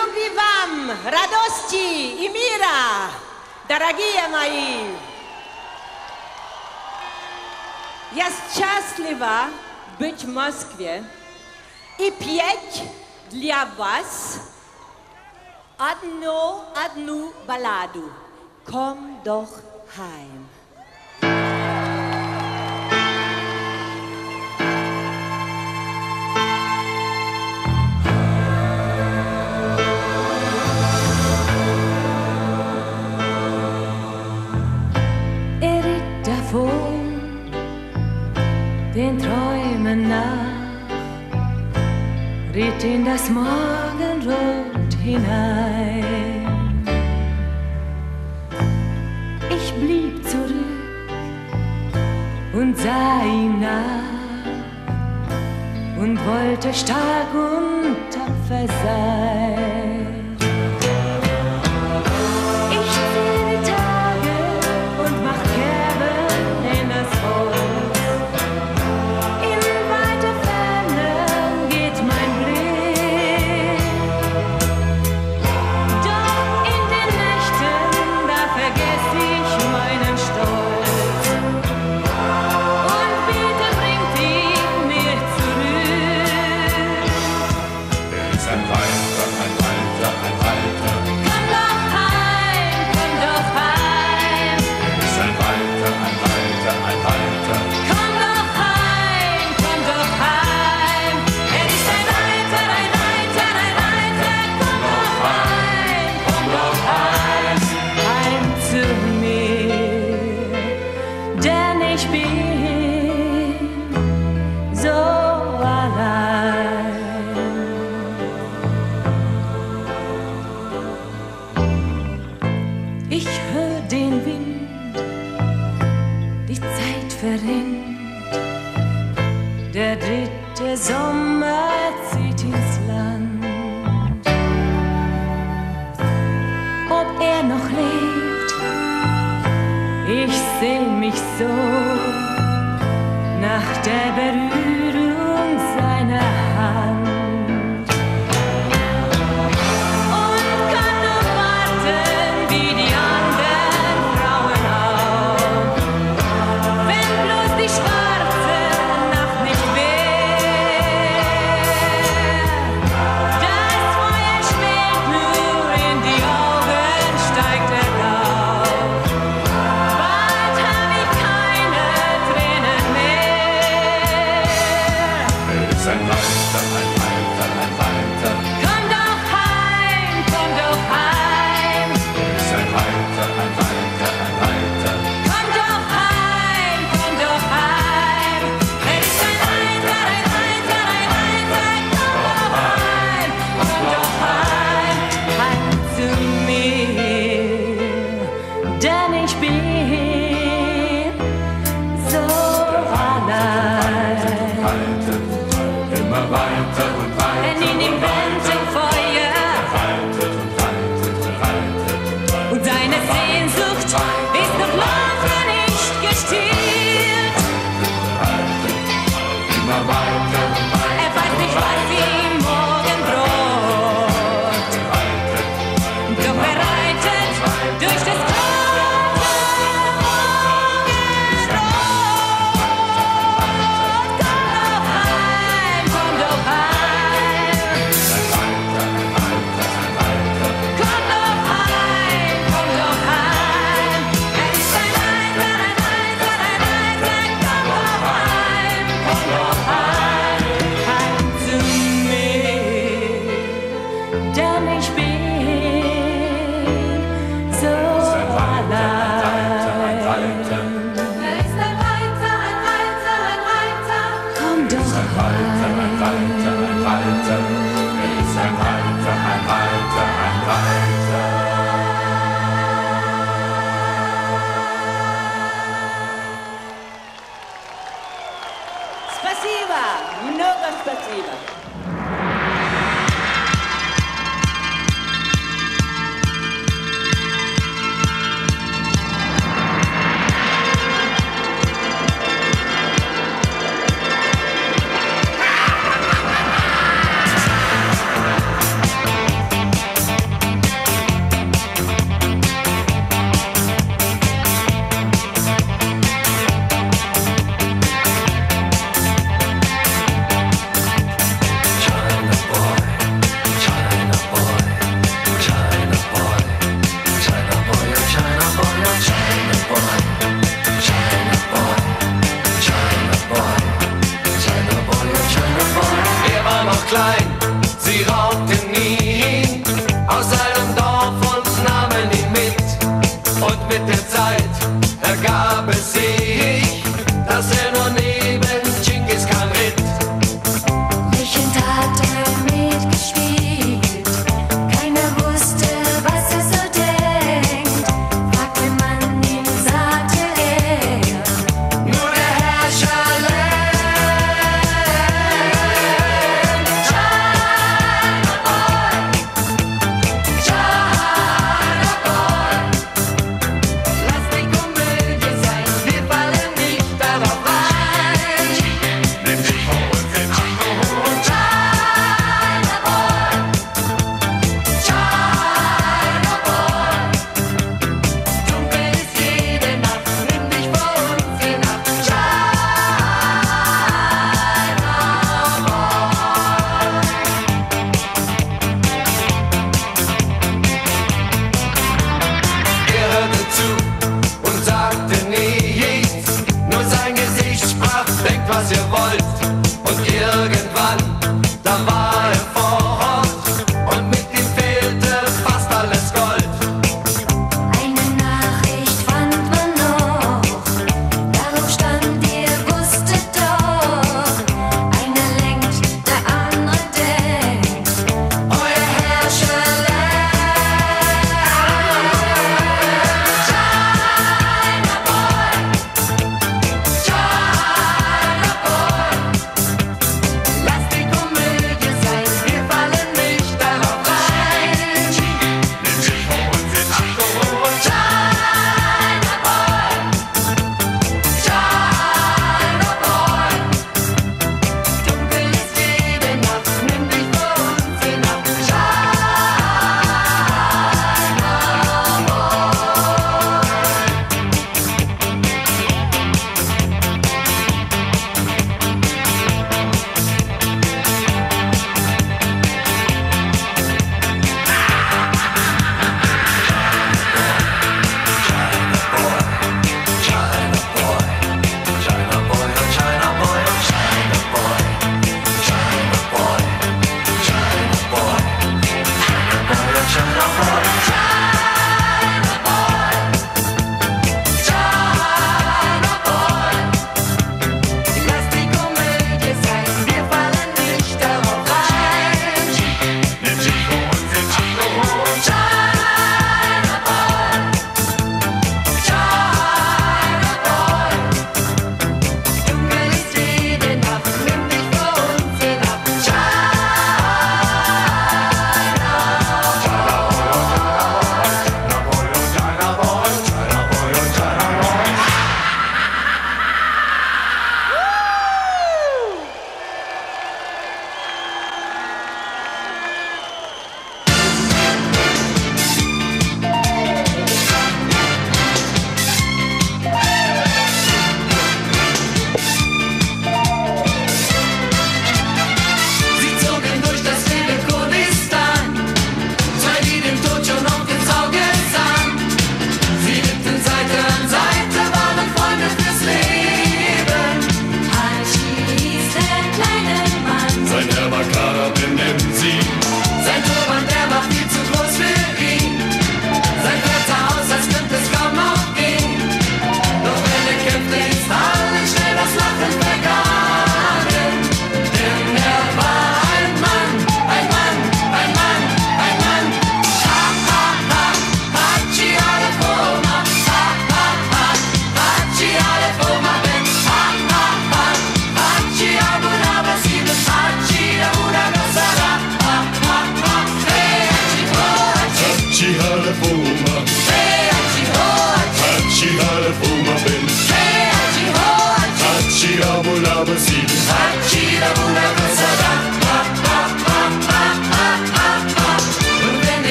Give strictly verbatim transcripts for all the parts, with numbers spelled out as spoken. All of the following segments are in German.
Любви вам, радости и мира, дорогие мои! Я счастлива быть в Москве и петь для вас одну, одну балладу. Komm doch heim. Er ritt davon, den Träumen nach, ritt in das Morgenrot hinein. Ich blieb zurück und sah ihm nach und wollte stark und tapfer sein. Ich zähle Tage und mach Kerben in das Holz. In weite Ferne geht mein Blick. Doch in den Nächten, da vergess ich meinen Stolz und bitte bringt ihn mir zurück. Er ist ein Walter, ein Walter, ein Walter. Komm doch heim, komm doch heim. Er ist ein Walter, ein Walter, ein Walter. Komm doch heim, komm doch heim. Er ist ein Reiter, ein Reiter, ein Reiter. Komm doch heim, komm doch heim. Heim zu mir, denn ich bin so allein. Ich hör den Wind, die Zeit verrinnt. Der dritte Sommer zieht ins Land. Ob er noch lebt, ich sehn mich so nach der Berührung seiner Hand. Und kann nur warten wie die anderen Frauen auch, wenn bloß die schwarze Nacht nicht wär. Das Feuer schlägt nur in die Augen, steigt er auf. Bald hab ich keine Tränen mehr. Er ist ein Walter, ein Walter, ein Walter. Komm doch heim, komm doch heim. Er ist ein Walter, ein Walter, ein Walter. Komm doch heim, komm doch heim. Er ist ein Reiter, ein Reiter, ein Reiter. Komm doch heim, komm doch heim. Heim zu mir, denn ich bin so allein. Walter, immer weiter und weiter. Denn in ihm brennt ein Feuer Walter und Walter und Walter. und seine Sehnsucht ist noch lange nicht gestillt. Immer weiter und weiter. Er weiß nicht, was ihm morgen droht. Doch er reitet durch das kalte Morgenrot. Komm doch heim, komm doch heim. Komm doch heim, komm doch heim. Er ist ein Reiter, ein Reiter, ein Reiter. Komm doch heim, komm doch heim. Heim zu mir, denn ich bin so allein. Er ist ein Reiter, ein Reiter, ein Reiter. Komm doch Ein Walter, ein Walter, ein Walter. Er ist ein Walter, ein Walter, ein Walter. Спасибо, много спасибо. klein, sie raubten ihn aus seinem Dorf und nahmen ihn mit. Und mit der Zeit ergab es sich, dass er nur neben Genghis Khan ritt. Lächelnd hat er mitgespielt, keiner wusste, was er so denkt. Fragte man ihn, sagte er, Nur der Herrscher lernt.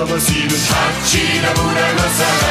aber sieben. Hatschi, der Bruder,